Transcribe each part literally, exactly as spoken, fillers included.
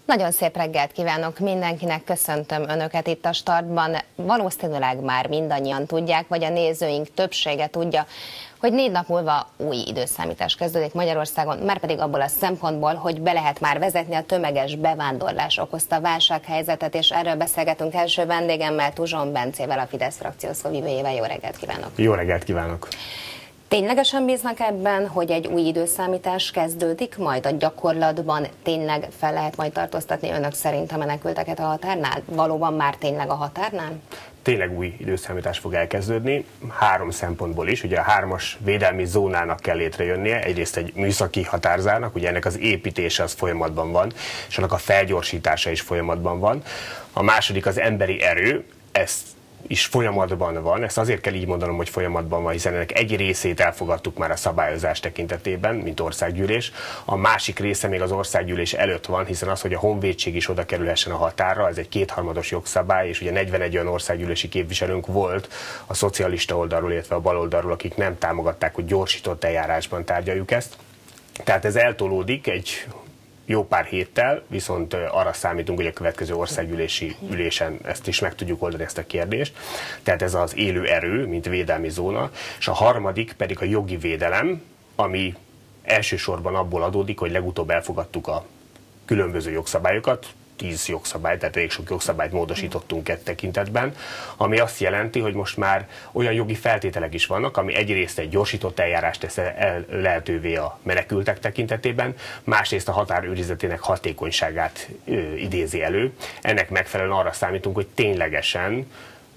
Nagyon szép reggelt kívánok mindenkinek, köszöntöm Önöket itt a Startban. Valószínűleg már mindannyian tudják, vagy a nézőink többsége tudja, hogy négy nap múlva új időszámítás kezdődik Magyarországon, márpedig abból a szempontból, hogy be lehet már vezetni a tömeges bevándorlás okozta válsághelyzetet, és erről beszélgetünk első vendégemmel, Tuzson Bencével, a Fidesz frakció szóvivőjével. Jó reggelt kívánok! Jó reggelt kívánok! Ténylegesen bíznak ebben, hogy egy új időszámítás kezdődik, majd a gyakorlatban tényleg fel lehet majd tartóztatni önök szerint a menekülteket a határnál? Valóban már tényleg a határnál? Tényleg új időszámítás fog elkezdődni, három szempontból is. Ugye a hármas védelmi zónának kell létrejönnie, egyrészt egy műszaki határzának, ugye ennek az építése az folyamatban van, és annak a felgyorsítása is folyamatban van. A második az emberi erő, ezt is folyamatban van, ezt azért kell így mondanom, hogy folyamatban van, hiszen ennek egy részét elfogadtuk már a szabályozás tekintetében, mint országgyűlés. A másik része még az országgyűlés előtt van, hiszen az, hogy a honvédség is oda kerülhessen a határra, ez egy kétharmados jogszabály, és ugye negyvenegy olyan országgyűlési képviselőnk volt a szocialista oldalról, illetve a bal oldalról, akik nem támogatták, hogy gyorsított eljárásban tárgyaljuk ezt. Tehát ez eltolódik egy jó pár héttel, viszont arra számítunk, hogy a következő országgyűlési ülésen ezt is meg tudjuk oldani, ezt a kérdést. Tehát ez az élő erő, mint védelmi zóna, és a harmadik pedig a jogi védelem, ami elsősorban abból adódik, hogy legutóbb elfogadtuk a különböző jogszabályokat, tíz jogszabályt, tehát elég sok jogszabályt módosítottunk egy tekintetben, ami azt jelenti, hogy most már olyan jogi feltételek is vannak, ami egyrészt egy gyorsított eljárást tesz el lehetővé a menekültek tekintetében, másrészt a határőrizetének hatékonyságát ö, idézi elő. Ennek megfelelően arra számítunk, hogy ténylegesen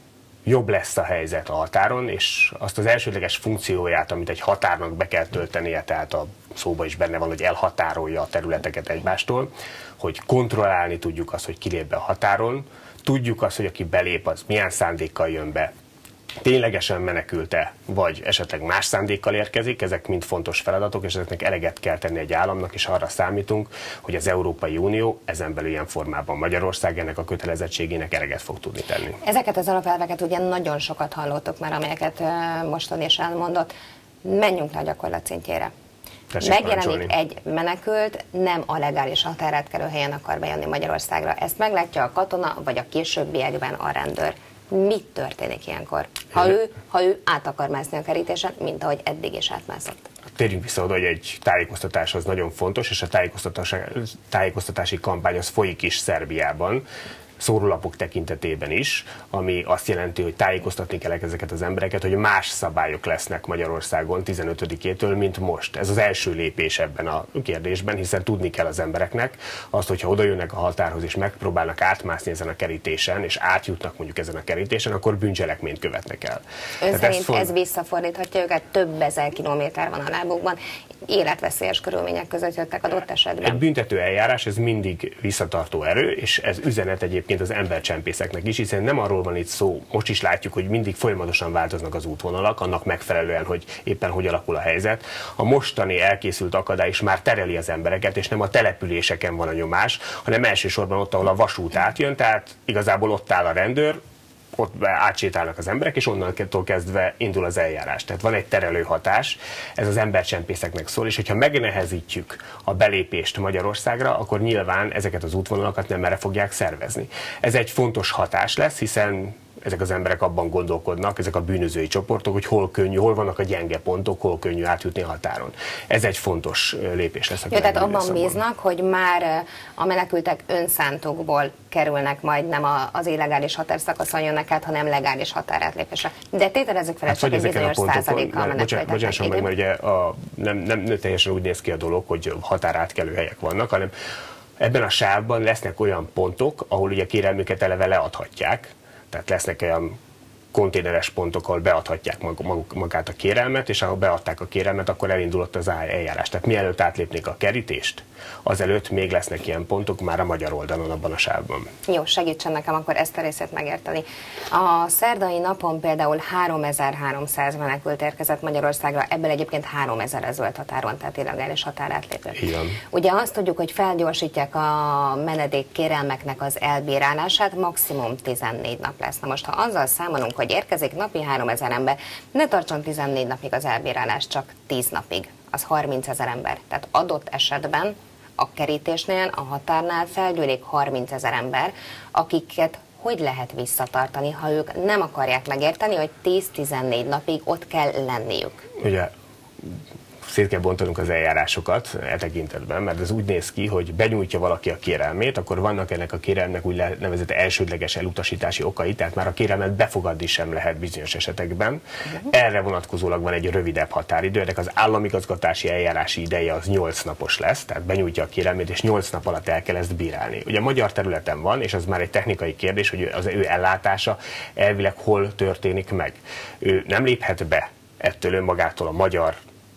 jobb lesz a helyzet a határon, és azt az elsődleges funkcióját, amit egy határnak be kell töltenie, tehát a szóba is benne van, hogy elhatárolja a területeket egymástól, hogy kontrollálni tudjuk azt, hogy kilép be a határon, tudjuk azt, hogy aki belép, az milyen szándékkal jön be, ténylegesen menekülte, vagy esetleg más szándékkal érkezik, ezek mind fontos feladatok, és ezeknek eleget kell tenni egy államnak, és arra számítunk, hogy az Európai Unió ezen belül ilyen formában Magyarország ennek a kötelezettségének eleget fog tudni tenni. Ezeket az alapelveket ugye nagyon sokat hallottok már, amelyeket mostan is elmondott. Menjünk le a gyakorlat szintjére. Tessék Megjelenik parancsolni. egy menekült, nem a legális határátkelő helyen akar bejönni Magyarországra. Ezt meglátja a katona, vagy a későbbiekben a rendőr. Mi történik ilyenkor, ha ő, ha ő át akar mászni a kerítésen, mint ahogy eddig is átmászott? Térjünk vissza oda, hogy egy tájékoztatás az nagyon fontos, és a tájékoztatási, tájékoztatási kampány az folyik is Szerbiában, szórólapok tekintetében is, ami azt jelenti, hogy tájékoztatni kell ezeket az embereket, hogy más szabályok lesznek Magyarországon tizenötödikétől, mint most. Ez az első lépés ebben a kérdésben, hiszen tudni kell az embereknek azt, hogyha oda jönnek a határhoz és megpróbálnak átmászni ezen a kerítésen, és átjutnak mondjuk ezen a kerítésen, akkor bűncselekményt követnek el. Ön Tehát szerint ez, ez visszafordíthatja őket? Több ezer kilométer van a lábukban, életveszélyes körülmények között jöttek adott esetben. Egy büntető eljárás, ez mindig visszatartó erő, és ez üzenet egyébként az embercsempészeknek is, hiszen nem arról van itt szó, most is látjuk, hogy mindig folyamatosan változnak az útvonalak, annak megfelelően, hogy éppen hogy alakul a helyzet. A mostani elkészült akadály is már tereli az embereket, és nem a településeken van a nyomás, hanem elsősorban ott, ahol a vasút átjön, tehát igazából ott áll a rendőr, ott átsétálnak az emberek, és onnantól kezdve indul az eljárás. Tehát van egy terelő hatás, ez az embercsempészeknek szól, és hogyha megnehezítjük a belépést Magyarországra, akkor nyilván ezeket az útvonalakat nem erre fogják szervezni. Ez egy fontos hatás lesz, hiszen ezek az emberek abban gondolkodnak, ezek a bűnözői csoportok, hogy hol könnyű, hol vannak a gyenge pontok, hol könnyű átjutni a határon. Ez egy fontos lépés lesz. Jó, tehát abban bíznak, hogy már a menekültek önszántokból kerülnek, majd nem az illegális határszakaszon jönnek át, hanem legális határátlépésre. De tételezzük fel, hát, csak egy bizonyos százalékkal a menekültek. Bocsánat, meg, mert ugye a, nem, nem, nem teljesen úgy néz ki a dolog, hogy határátkelő helyek vannak, hanem ebben a sávban lesznek olyan pontok, ahol ugye kérelmüket eleve leadhatják. Tehát lesznek olyan konténeres pontok, ahol beadhatják maguk, magát a kérelmet, és ahol beadták a kérelmet, akkor elindulott az eljárás. Tehát mielőtt átlépnék a kerítést, azelőtt még lesznek ilyen pontok már a magyar oldalon, abban a sávban. Jó, segítsen nekem akkor ezt a részét megérteni. A szerdai napon például háromezer-háromszáz menekült érkezett Magyarországra, ebből egyébként háromezer a zöld határon, tehát illegális határátlépő. Igen. Ugye azt tudjuk, hogy felgyorsítják a menedék kérelmeknek az elbírálását, maximum tizennégy nap lesz. Na most, ha azzal számolunk, hogy érkezik napi háromezer ember, ne tartson tizennégy napig az elbírálás, csak tíz napig, az harmincezer ember. Tehát adott esetben a kerítésnél, a határnál felgyűlik harmincezer ember, akiket hogy lehet visszatartani, ha ők nem akarják megérteni, hogy tíz-tizennégy napig ott kell lenniük? Ugye szét kell bontanunk az eljárásokat e tekintetben, mert ez úgy néz ki, hogy benyújtja valaki a kérelmét, akkor vannak ennek a kérelmnek úgy nevezett elsődleges elutasítási okai, tehát már a kérelmet befogadni sem lehet bizonyos esetekben. Uh-huh. Erre vonatkozólag van egy rövidebb határidő, ennek az államigazgatási eljárási ideje az nyolc napos lesz, tehát benyújtja a kérelmét, és nyolc nap alatt el kell ezt bírálni. Ugye a magyar területen van, és az már egy technikai kérdés, hogy az ő ellátása elvileg hol történik meg. Ő nem léphet be ettől önmagától a magyar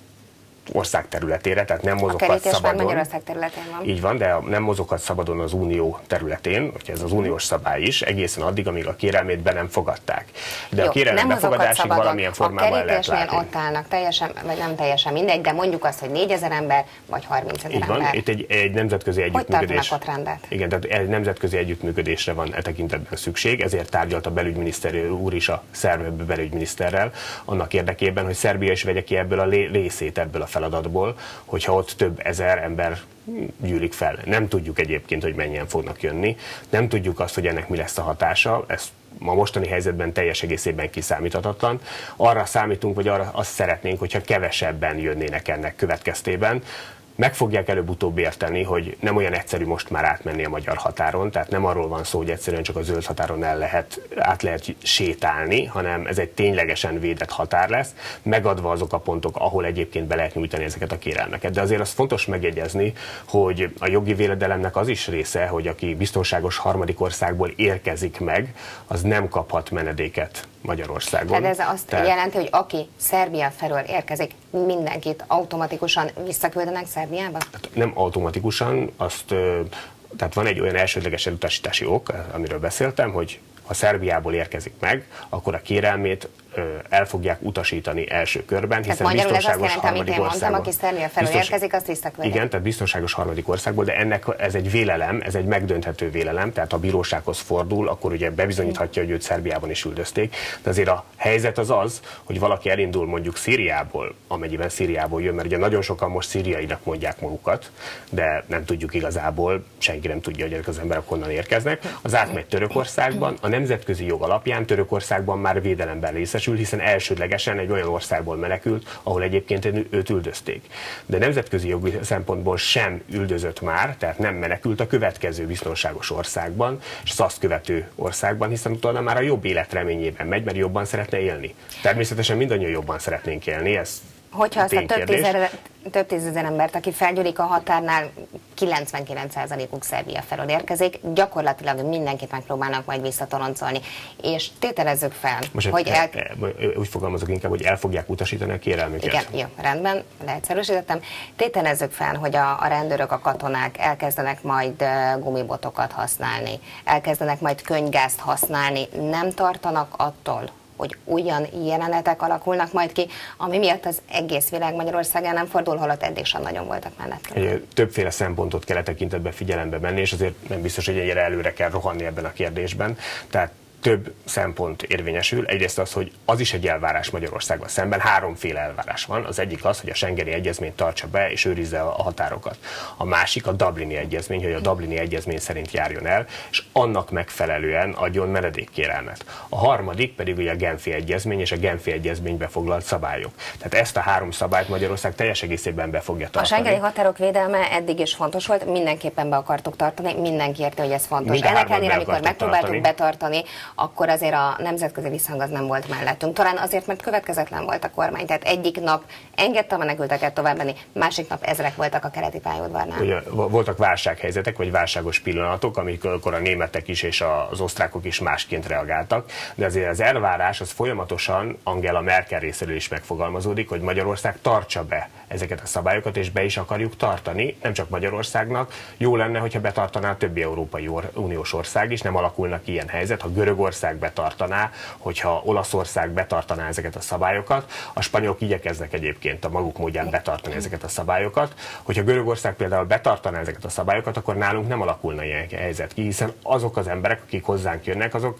ország területére, tehát nem mozoghat szabadon. Magyarország területén van. Így van, de nem mozoghat szabadon az unió területén, hogy ez az uniós szabály is, egészen addig, amíg a kérelmét be nem fogadták. De Jó, a kérelem befogadásig valamilyen formában el lehet látni. Ott állnak, teljesen, vagy nem teljesen mindegy, de mondjuk azt, hogy négyezer ember, vagy harmincezer ember. Így van, itt egy, egy nemzetközi együttműködés. Hogy tartanak ott rendet? Igen, tehát egy nemzetközi együttműködésre van e tekintetben szükség, ezért tárgyalt a belügyminiszter úr is a szerb belügyminiszterrel, annak érdekében, hogy Szerbia is vegye ki ebből a részét ebből a feladatból, hogyha ott több ezer ember gyűlik fel. Nem tudjuk egyébként, hogy mennyien fognak jönni, nem tudjuk azt, hogy ennek mi lesz a hatása, ez a mostani helyzetben teljes egészében kiszámíthatatlan. Arra számítunk, vagy arra azt szeretnénk, hogyha kevesebben jönnének ennek következtében. Meg fogják előbb-utóbb érteni, hogy nem olyan egyszerű most már átmenni a magyar határon, tehát nem arról van szó, hogy egyszerűen csak a zöld határon el lehet, át lehet sétálni, hanem ez egy ténylegesen védett határ lesz, megadva azok a pontok, ahol egyébként be lehet nyújtani ezeket a kérelmeket. De azért az fontos megjegyezni, hogy a jogi védelemnek az is része, hogy aki biztonságos harmadik országból érkezik meg, az nem kaphat menedéket Magyarországon. Tehát ez azt Tehát... jelenti, hogy aki Szerbia felől érkezik, mindenkit automatikusan visszaküldenek Szerbiába? Nem automatikusan, azt, tehát van egy olyan elsődleges elutasítási ok, amiről beszéltem, hogy ha Szerbiából érkezik meg, akkor a kérelmét el fogják utasítani első körben, hiszen tehát biztonságos jelenti, harmadik amit országból. Mondtam, aki Szerbia felől biztos... érkezik, azt visszaküldik. Igen, tehát biztonságos harmadik országból, de ennek ez egy vélelem, ez egy megdönthető vélelem, tehát ha a bírósághoz fordul, akkor ugye bebizonyíthatja, hogy őt Szerbiában is üldözték. De azért a helyzet az az, hogy valaki elindul mondjuk Szíriából, amennyiben Szíriából jön, mert ugye nagyon sokan most szíriainak mondják magukat, de nem tudjuk igazából, senki nem tudja, hogy ezek az emberek honnan érkeznek. Az átmegy Törökországban, a nemzetközi jog alapján Törökországban már védelemben részesül, hiszen elsődlegesen egy olyan országból menekült, ahol egyébként őt üldözték. De nemzetközi jogi szempontból sem üldözött már, tehát nem menekült a következő biztonságos országban, és az azt követő országban, hiszen utána már a jobb életreményében megy, mert jobban szeretne élni. Természetesen mindannyian jobban szeretnénk élni, ez Hogyha azt a több, tízezer, több tízezer embert, aki felgyűlik a határnál, kilencvenkilenc százalékuk Szerbia felől érkezik, gyakorlatilag mindenkit megpróbálnak majd visszatoloncolni. És tételezzük fel, Most hogy el, el... úgy fogalmazok inkább, hogy el fogják utasítani a kérelmüket. Igen, jó, rendben, leegyszerűsítettem. Tételezzük fel, hogy a, a rendőrök, a katonák elkezdenek majd gumibotokat használni, elkezdenek majd könyvgázt használni, nem tartanak attól, hogy olyan jelenetek alakulnak majd ki, ami miatt az egész világ Magyarországán nem fordul, holott eddig sem nagyon voltak mellett. Többféle szempontot kell tekintetben figyelembe venni, és azért nem biztos, hogy ennyire előre kell rohanni ebben a kérdésben. Tehát több szempont érvényesül. Egyrészt az, hogy az is egy elvárás Magyarországgal szemben. Háromféle elvárás van. Az egyik az, hogy a Schengeni Egyezményt tartsa be és őrizze a határokat. A másik a Dublini Egyezmény, hogy a Dublini Egyezmény szerint járjon el, és annak megfelelően adjon menedékkérelmet. A harmadik pedig ugye a Genfi Egyezmény és a Genfi Egyezménybe foglalt szabályok. Tehát ezt a három szabályt Magyarország teljes egészében be fogja tartani. A schengeni határok védelme eddig is fontos volt, mindenképpen be akartuk tartani, mindenki érti, hogy ez fontos. Mind Ennek ellenére, amikor megpróbáltuk tartani. betartani, akkor azért a nemzetközi visszhang az nem volt mellettünk. Talán azért, mert következetlen volt a kormány. Tehát egyik nap engedte a menekülteket továbbmenni, másik nap ezrek voltak a keleti pályaudvarnál. Ugye, voltak válsághelyzetek, vagy válságos pillanatok, amikor a németek is és az osztrákok is másként reagáltak, de azért az elvárás az folyamatosan Angela Merkel részéről is megfogalmazódik, hogy Magyarország tartsa be ezeket a szabályokat, és be is akarjuk tartani, nem csak Magyarországnak. Jó lenne, hogyha betartaná a többi Európai Uniós ország is, nem alakulnak ilyen helyzet, ha Görögország betartaná, hogyha Olaszország betartaná ezeket a szabályokat. A spanyolok igyekeznek egyébként a maguk módján betartani ezeket a szabályokat. Hogyha Görögország például betartaná ezeket a szabályokat, akkor nálunk nem alakulna ilyen helyzet ki, hiszen azok az emberek, akik hozzánk jönnek, azok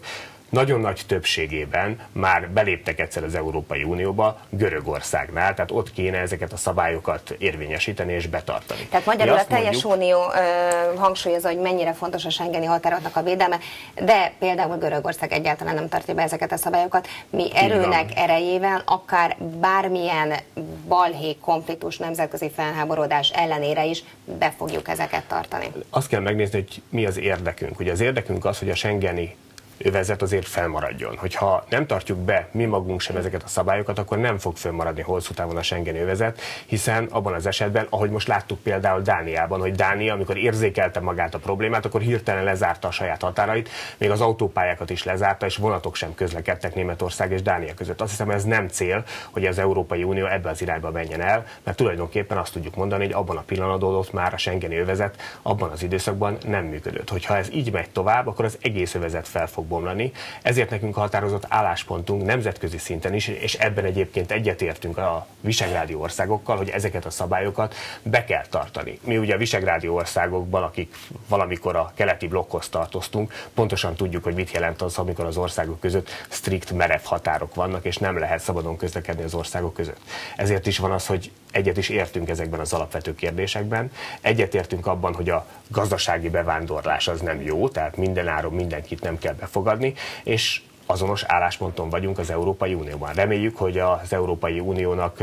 nagyon nagy többségében már beléptek egyszer az Európai Unióba, Görögországnál, tehát ott kéne ezeket a szabályokat érvényesíteni és betartani. Tehát magyarul a teljes mondjuk, unió ö, hangsúlyozza, hogy mennyire fontos a schengeni határoknak a védelme, de például Görögország egyáltalán nem tartja be ezeket a szabályokat. Mi erőnek erejével akár bármilyen balhé, konfliktus, nemzetközi felháborodás ellenére is be fogjuk ezeket tartani. Azt kell megnézni, hogy mi az érdekünk. Ugye az érdekünk az, hogy a schengeni övezet azért felmaradjon. Hogyha nem tartjuk be mi magunk sem ezeket a szabályokat, akkor nem fog fennmaradni hosszú távon a schengeni övezet, hiszen abban az esetben, ahogy most láttuk például Dániában, hogy Dánia, amikor érzékelte magát a problémát, akkor hirtelen lezárta a saját határait, még az autópályákat is lezárta, és vonatok sem közlekedtek Németország és Dánia között. Azt hiszem, ez nem cél, hogy az Európai Unió ebbe az irányba menjen el, mert tulajdonképpen azt tudjuk mondani, hogy abban a pillanatban ott már a schengeni övezet abban az időszakban nem működött. Hogyha ez így megy tovább, akkor az egész övezet fel fog bomlani. Ezért nekünk határozott álláspontunk nemzetközi szinten is, és ebben egyébként egyetértünk a visegrádi országokkal, hogy ezeket a szabályokat be kell tartani. Mi ugye a visegrádi országokban, akik valamikor a keleti blokkhoz tartoztunk, pontosan tudjuk, hogy mit jelent az, amikor az országok között strikt merev határok vannak, és nem lehet szabadon közlekedni az országok között. Ezért is van az, hogy egyet is értünk ezekben az alapvető kérdésekben. Egyetértünk abban, hogy a gazdasági bevándorlás az nem jó, tehát mindenáron mindenkit nem kell befogadni, és azonos állásponton vagyunk az Európai Unióban. Reméljük, hogy az Európai Uniónak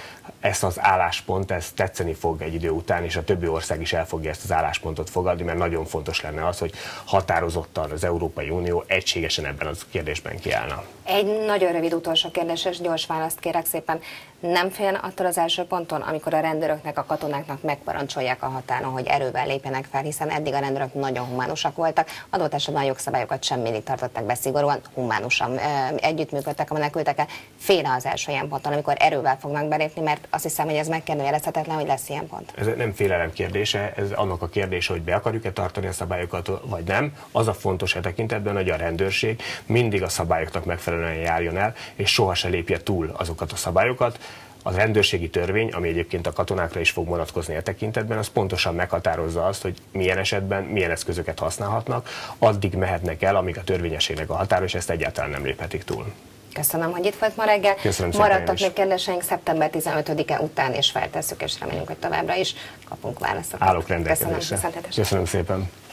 ezt az álláspont, ez tetszeni fog egy idő után, és a többi ország is el fogja ezt az álláspontot fogadni, mert nagyon fontos lenne az, hogy határozottan az Európai Unió egységesen ebben a kérdésben kiállna. Egy nagyon rövid utolsó kérdés, és gyors választ kérek szépen. Nem fél attól az első ponton, amikor a rendőröknek, a katonáknak megparancsolják a határon, hogy erővel lépjenek fel, hiszen eddig a rendőrök nagyon humánusak voltak, adott esetben a jogszabályokat sem mindig tartották be szigorúan, humánusan együttműködtek a menekültekkel. Fél az első ilyen ponton, amikor erővel fognak belépni, mert azt hiszem, hogy ez megkérdőjelezhetetlen, hogy lesz ilyen pont. Ez nem félelem kérdése, ez annak a kérdése, hogy be akarjuk-e tartani a szabályokat, vagy nem. Az a fontos e tekintetben, hogy a rendőrség mindig a szabályoknak megfelelően járjon el, és soha se lépje túl azokat a szabályokat. A rendőrségi törvény, ami egyébként a katonákra is fog vonatkozni e tekintetben, az pontosan meghatározza azt, hogy milyen esetben milyen eszközöket használhatnak, addig mehetnek el, amíg a törvényességnek a határa, és ezt egyáltalán nem léphetik túl. Köszönöm, hogy itt volt ma reggel. Köszönöm. Maradtak még kérdéseink szeptember tizenötödike után, és feltesszük, és remélünk, hogy továbbra is kapunk válaszokat. Állok rendelkezésre. Köszönöm, Köszönöm szépen.